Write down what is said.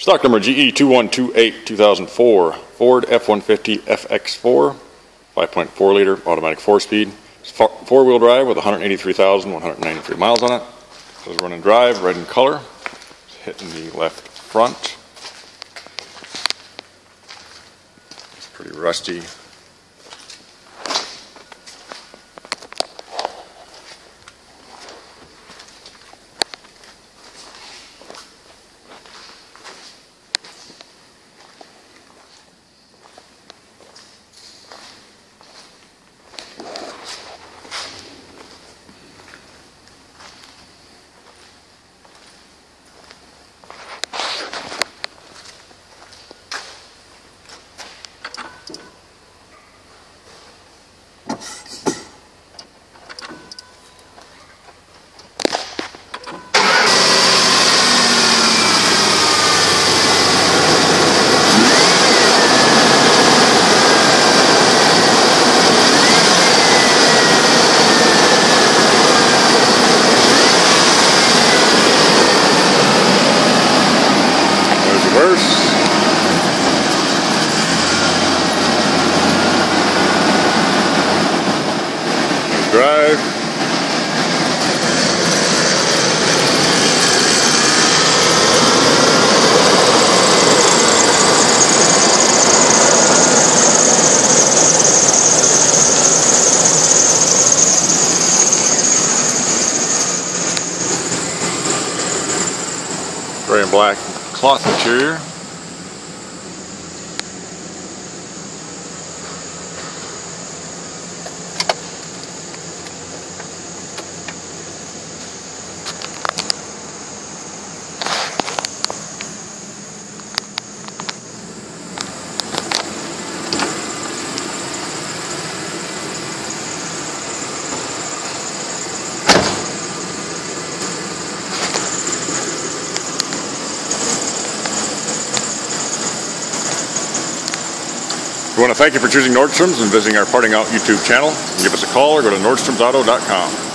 Stock number GE2128 2004 Ford F-150 FX4, 5.4 liter automatic 4-speed. It's four-wheel drive with 183,193 miles on it. It says run and drive, red in color. It's hitting the left front. It's pretty rusty. Drive. Gray and black cloth interior. We want to thank you for choosing Nordstrom's and visiting our Parting Out YouTube channel. Give us a call or go to nordstromsauto.com.